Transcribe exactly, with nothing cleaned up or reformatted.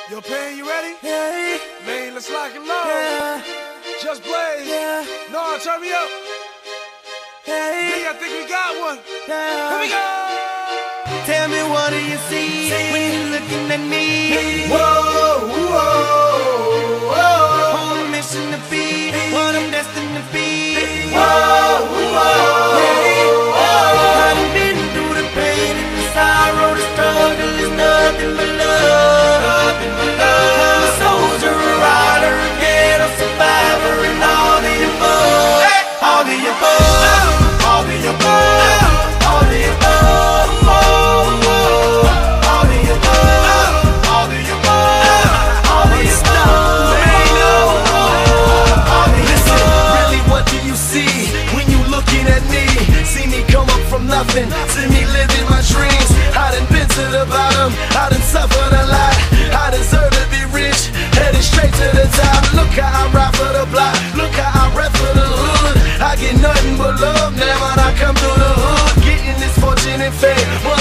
Yo, Pain, you ready? Yeah. Man, let's lock and load. Yeah. Just Blaze. Yeah. No, turn me up. Yeah. Me, I think we got one. Yeah. Here we go. Tell me, what do you see, see when you're looking at me? Whoa, whoa, whoa. On a mission to be what I'm destined to be. Whoa, whoa, yeah. I done been through the pain and the sorrow, the struggle is nothing but love. Nothing but love. I'm a soldier, a rider, a ghetto survivor, and all the above. Hey. All the above. All the above. All the above. All the above. All the above. All the above. All the above. Really, what do you see when you looking at me? See me come up from nothing, see me living my dreams. I done been to the bottom, I done suffered a lot. I deserve to be rich, headed straight to the top. Look how I ride for the block, look how I rap for the hood. I get nothing but love now when I come through the hood. Getting this fortune and fame,